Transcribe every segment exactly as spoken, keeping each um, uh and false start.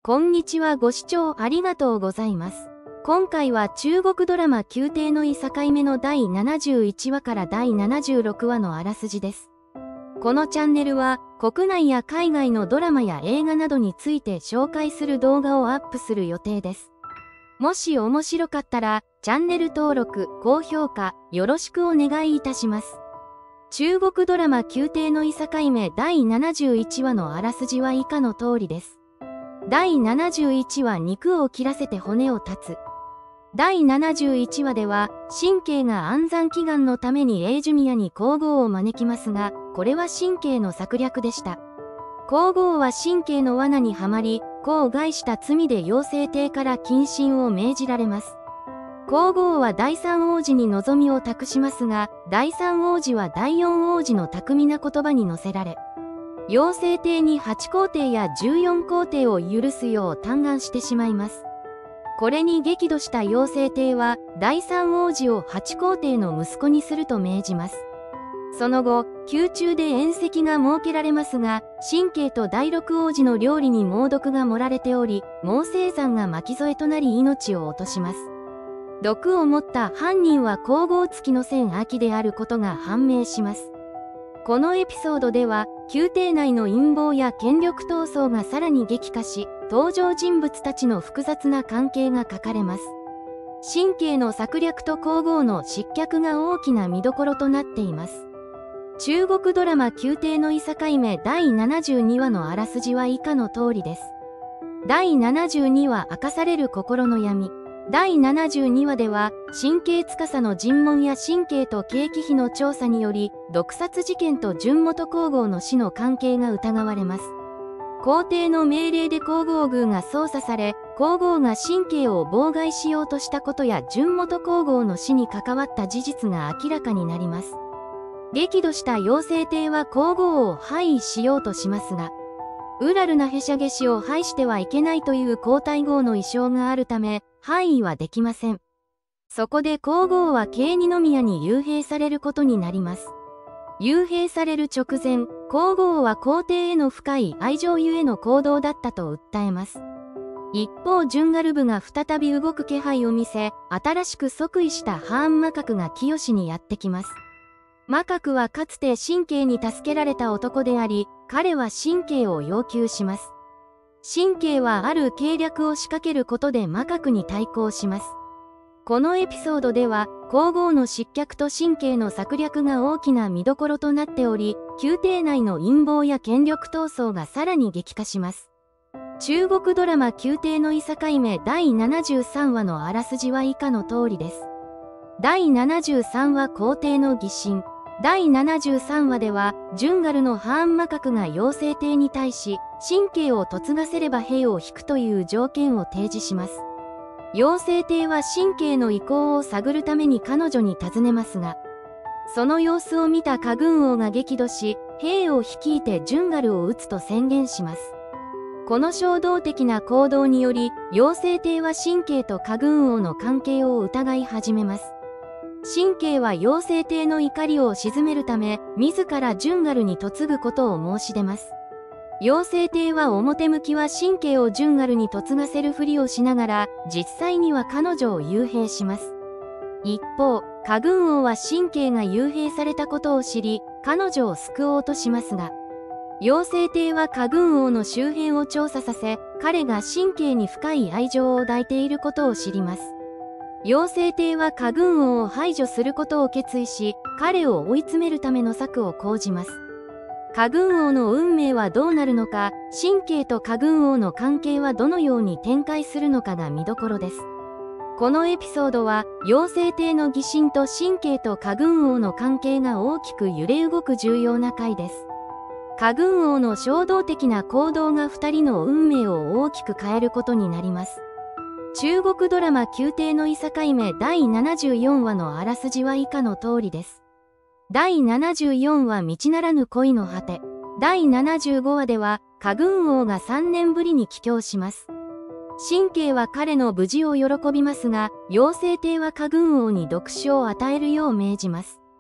こんにちは。ご視聴ありがとうございます。今回は中国ドラマ宮廷のい境目のだいななじゅういちわからだいななじゅうろくわのあらすじです。このチャンネルは国内や海外のドラマや映画などについて紹介する動画をアップする予定です。もし面白かったらチャンネル登録、高評価よろしくお願いいたします。中国ドラマ宮廷のい境目だいななじゅういちわのあらすじは以下の通りです。だいななじゅういちわ肉を切らせて骨を断つ。だいななじゅういちわでは神経が安産祈願のためにエイジュミアに皇后を招きますが、これは神経の策略でした。皇后は神経の罠にはまり、子を害した罪で妖精帝から謹慎を命じられます。皇后はだいさん王子に望みを託しますが、だいさん王子はだいよん王子の巧みな言葉に乗せられ、妖精帝にはち皇帝やじゅうよん皇帝を許すよう嘆願してしまいます。これに激怒した妖精帝はだいさん王子をはち皇帝の息子にすると命じます。その後、宮中で宴席が設けられますが、神経とだいろく王子の料理に猛毒が盛られており、猛青山が巻き添えとなり命を落とします。毒を持った犯人は皇后付きの千秋であることが判明します。このエピソードでは、宮廷内の陰謀や権力闘争がさらに激化し、登場人物たちの複雑な関係が書かれます。神経の策略と皇后の失脚が大きな見どころとなっています。中国ドラマ宮廷のい境目だいななじゅうにわのあらすじは以下の通りです。だいななじゅうにわ明かされる心の闇。だいななじゅうにわでは神経司の尋問や神経と慶喜妃の調査により毒殺事件と順元皇后の死の関係が疑われます。皇帝の命令で皇后宮が捜査され、皇后が神経を妨害しようとしたことや順元皇后の死に関わった事実が明らかになります。激怒した妖精帝は皇后を廃位しようとしますが、ウラルナヘシャゲ氏を廃してはいけないという皇太后の意匠があるため、廃位はできません。そこで皇后は慶二宮に幽閉されることになります。幽閉される直前、皇后は皇帝への深い愛情ゆえの行動だったと訴えます。一方、ジュンガルブが再び動く気配を見せ、新しく即位したハーンマカクが清にやってきます。マカクはかつて神経に助けられた男であり、彼は神経を要求します。神経はある計略を仕掛けることでマカクに対抗します。このエピソードでは、皇后の失脚と神経の策略が大きな見どころとなっており、宮廷内の陰謀や権力闘争がさらに激化します。中国ドラマ宮廷のい境目だいななじゅうさんわのあらすじは以下の通りです。だいななじゅうさんわ皇帝の疑心。だいななじゅうさんわでは、ジュンガルのハーンマカクが妖精帝に対し、神経を嫁がせれば兵を引くという条件を提示します。妖精帝は神経の意向を探るために彼女に尋ねますが、その様子を見たカグン王が激怒し、兵を率いてジュンガルを討つと宣言します。この衝動的な行動により、妖精帝は神経とカグン王の関係を疑い始めます。神経は妖精帝の怒りを鎮めるため、自らジュンガルに嫁ぐことを申し出ます。妖精帝は表向きは神経をジュンガルに嫁がせるふりをしながら、実際には彼女を幽閉します。一方、カグン王は神経が幽閉されたことを知り、彼女を救おうとしますが、妖精帝はカグン王の周辺を調査させ、彼が神経に深い愛情を抱いていることを知ります。妖精帝はカグン王を排除することを決意し、彼を追い詰めるための策を講じます。カグン王の運命はどうなるのか、神経とカグン王の関係はどのように展開するのかが見どころです。このエピソードは、妖精帝の疑心と神経とカグン王の関係が大きく揺れ動く重要な回です。カグン王の衝動的な行動がふたりの運命を大きく変えることになります。中国ドラマ宮廷のい境目だいななじゅうよんわのあらすじは以下の通りです。だいななじゅうよんわ道ならぬ恋の果て。だいななじゅうごわでは、カグン王がさんねんぶりに帰郷します。神経は彼の無事を喜びますが、妖精帝はカグン王に毒死を与えるよう命じます。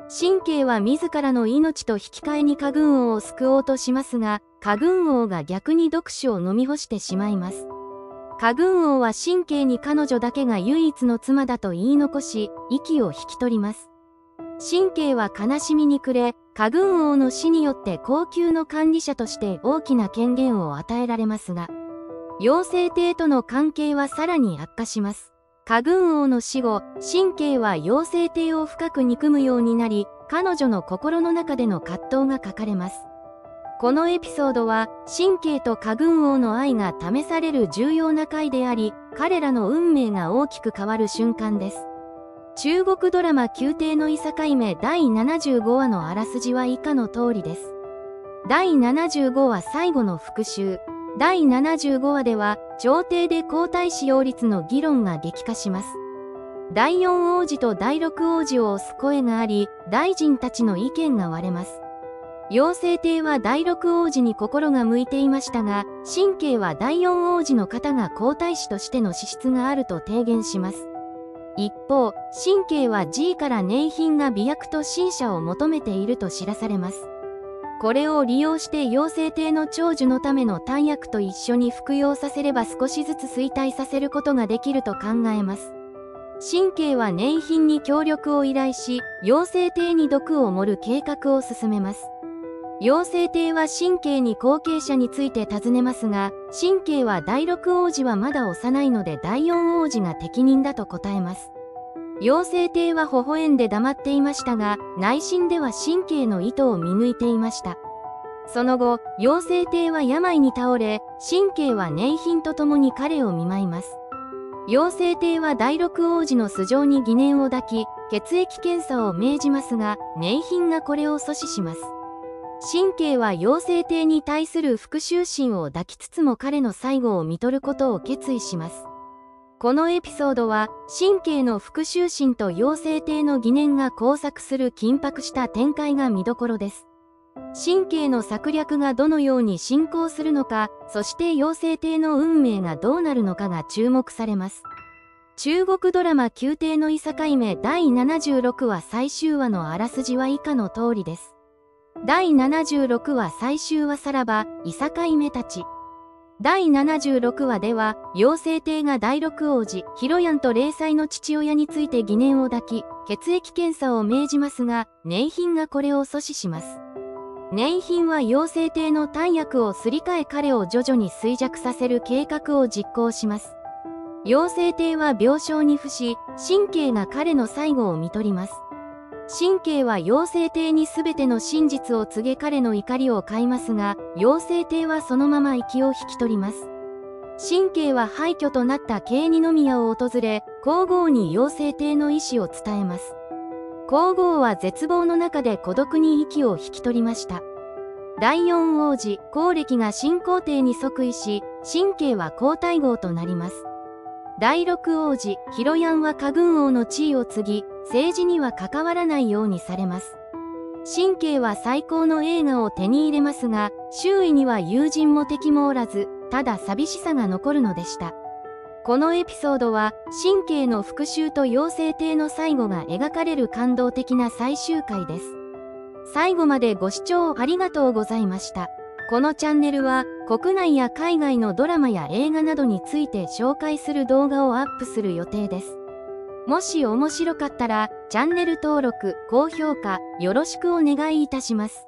神経は自らの命と引き換えに家軍王を救おうとしますが、家軍王が逆に毒酒を飲み干してしまいます。家軍王は神経に彼女だけが唯一の妻だと言い残し、息を引き取ります。神経は悲しみに暮れ、家軍王の死によって後宮の管理者として大きな権限を与えられますが、妖精帝との関係はさらに悪化します。家軍王の死後、神経は妖精帝を深く憎むようになり、彼女の心の中での葛藤が書かれます。このエピソードは、神経と家軍王の愛が試される重要な回であり、彼らの運命が大きく変わる瞬間です。中国ドラマ宮廷のいさかいめだいななじゅうごわのあらすじは以下の通りです。だいななじゅうごわ最後の復讐。だいななじゅうごわでは、朝廷で皇太子擁立の議論が激化します。だいよん王子とだいろく王子を推す声があり、大臣たちの意見が割れます。妖精帝はだいろく王子に心が向いていましたが、神経はだいよん王子の方が皇太子としての資質があると提言します。一方、神経は G から寧賓が媚薬と神社を求めていると知らされます。これを利用して妖精帝の長寿のための丹薬と一緒に服用させれば少しずつ衰退させることができると考えます。神経は寧賓に協力を依頼し、妖精帝に毒を盛る計画を進めます。妖精帝は神経に後継者について尋ねますが、神経はだいろく王子はまだ幼いのでだいよん王子が適任だと答えます。妖精帝は微笑んで黙っていましたが、内心では神経の意図を見抜いていました。その後、妖精帝は病に倒れ、神経は寧賓と共に彼を見舞います。妖精帝はだいろく王子の素性に疑念を抱き、血液検査を命じますが、寧賓がこれを阻止します。神経は妖精帝に対する復讐心を抱きつつも彼の最後を見とることを決意します。このエピソードは、神経の復讐心と妖精帝の疑念が交錯する緊迫した展開が見どころです。神経の策略がどのように進行するのか、そして妖精帝の運命がどうなるのかが注目されます。中国ドラマ宮廷のいさかいめだいななじゅうろくわ最終話のあらすじは以下の通りです。だいななじゅうろくわ最終話さらば、いさかいめたち。だいななじゅうろくわでは、妖精帝がだいろく王子、ヒロヤンと霊妻の父親について疑念を抱き、血液検査を命じますが、寧賓がこれを阻止します。寧賓は妖精帝の丹薬をすり替え彼を徐々に衰弱させる計画を実行します。妖精帝は病床に伏し、神経が彼の最後を見とります。神経は妖精帝に全ての真実を告げ彼の怒りを買いますが、妖精帝はそのまま息を引き取ります。神経は廃墟となった慶二宮を訪れ、皇后に妖精帝の意思を伝えます。皇后は絶望の中で孤独に息を引き取りました。だいよん王子、皇暦が新皇帝に即位し、神経は皇太后となります。だいろく王子、ヒロヤンは家軍王の地位を継ぎ、政治には関わらないようにされます。神経は最高の栄華を手に入れますが、周囲には友人も敵もおらず、ただ寂しさが残るのでした。このエピソードは、神経の復讐と妖精帝の最後が描かれる感動的な最終回です。最後までご視聴ありがとうございました。このチャンネルは、国内や海外のドラマや映画などについて紹介する動画をアップする予定です。もし面白かったら、チャンネル登録、高評価、よろしくお願いいたします。